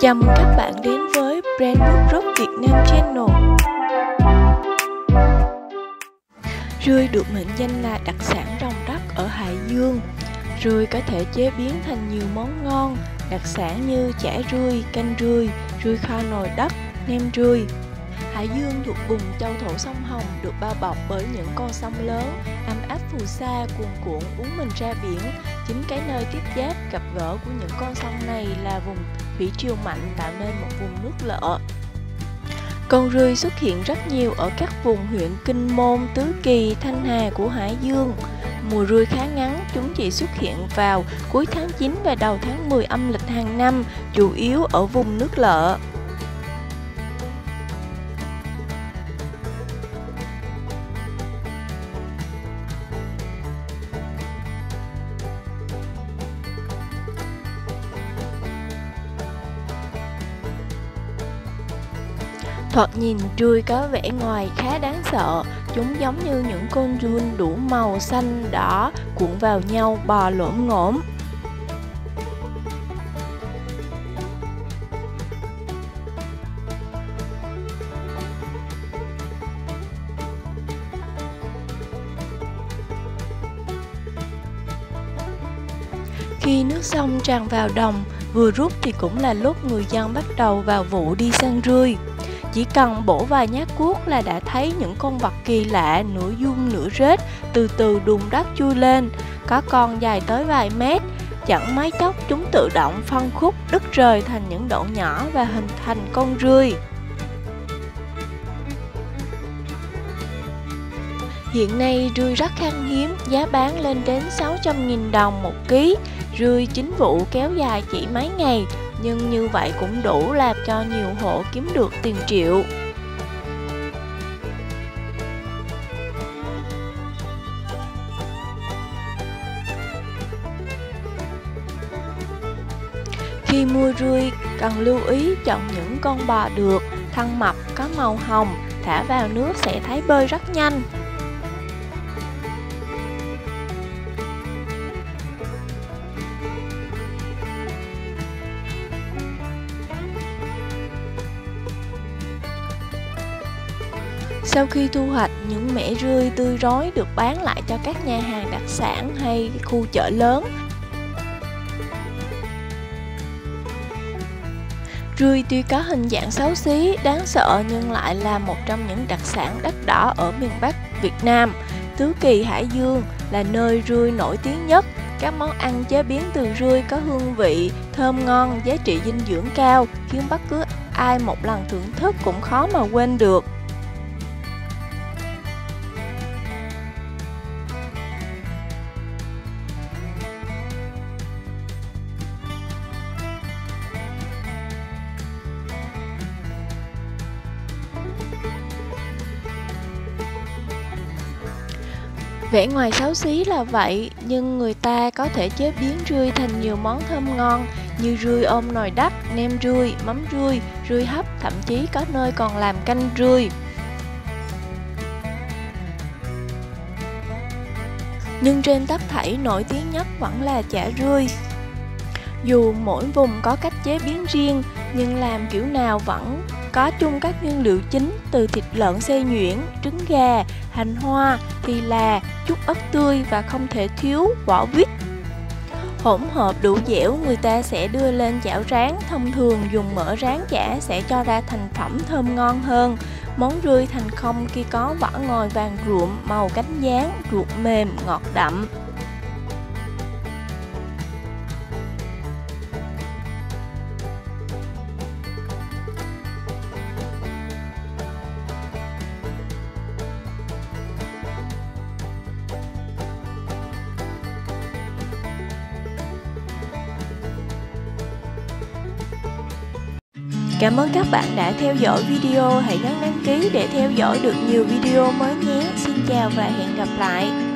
Chào mừng các bạn đến với Brand Book Rock Việt Nam Channel. Rươi được mệnh danh là đặc sản rồng đất ở Hải Dương. Rươi có thể chế biến thành nhiều món ngon, đặc sản như chả rươi, canh rươi, rươi kho nồi đất, nem rươi. Hải Dương thuộc vùng châu thổ sông Hồng, được bao bọc bởi những con sông lớn, ấm áp phù sa cuồn cuộn uốn mình ra biển. Chính cái nơi tiếp giáp gặp gỡ của những con sông này là vùng thủy triều mạnh, tạo nên một vùng nước lợ. Con rươi xuất hiện rất nhiều ở các vùng huyện Kinh Môn, Tứ Kỳ, Thanh Hà của Hải Dương. Mùa rươi khá ngắn, chúng chỉ xuất hiện vào cuối tháng 9 và đầu tháng 10 âm lịch hàng năm, chủ yếu ở vùng nước lợ. Thoạt nhìn rươi có vẻ ngoài khá đáng sợ, chúng giống như những con giun đủ màu xanh, đỏ cuộn vào nhau bò lổm ngổm. Khi nước sông tràn vào đồng, vừa rút thì cũng là lúc người dân bắt đầu vào vụ đi săn rươi. Chỉ cần bổ vài nhát cuốc là đã thấy những con vật kỳ lạ nửa giun nửa rết từ từ đùn đất chui lên, có con dài tới vài mét. Chẳng mấy chốc chúng tự động phân khúc đứt rời thành những đoạn nhỏ và hình thành con rươi. Hiện nay rươi rất khan hiếm, giá bán lên đến 600.000 đồng một ký. Rươi chính vụ kéo dài chỉ mấy ngày, nhưng như vậy cũng đủ làm cho nhiều hộ kiếm được tiền triệu. Khi mua rươi, cần lưu ý chọn những con bò được, thân mập, có màu hồng, thả vào nước sẽ thấy bơi rất nhanh. Sau khi thu hoạch, những mẻ rươi tươi rói được bán lại cho các nhà hàng đặc sản hay khu chợ lớn. Rươi tuy có hình dạng xấu xí, đáng sợ nhưng lại là một trong những đặc sản đắt đỏ ở miền Bắc Việt Nam. Tứ Kỳ, Hải Dương là nơi rươi nổi tiếng nhất. Các món ăn chế biến từ rươi có hương vị thơm ngon, giá trị dinh dưỡng cao, khiến bất cứ ai một lần thưởng thức cũng khó mà quên được. Vẻ ngoài xấu xí là vậy, nhưng người ta có thể chế biến rươi thành nhiều món thơm ngon như rươi ôm nồi đất, nem rươi, mắm rươi, rươi hấp, thậm chí có nơi còn làm canh rươi. Nhưng trên tất thảy nổi tiếng nhất vẫn là chả rươi. Dù mỗi vùng có cách chế biến riêng, nhưng làm kiểu nào vẫn có chung các nguyên liệu chính từ thịt lợn xay nhuyễn, trứng gà, hành hoa, thì là chút ớt tươi và không thể thiếu vỏ vít. Hỗn hợp đủ dẻo người ta sẽ đưa lên chảo rán, thông thường dùng mỡ rán chả sẽ cho ra thành phẩm thơm ngon hơn. Món rươi thành không khi có vỏ ngoài vàng ruộm, màu cánh gián, ruột mềm, ngọt đậm. Cảm ơn các bạn đã theo dõi video, hãy nhấn đăng ký để theo dõi được nhiều video mới nhé. Xin chào và hẹn gặp lại.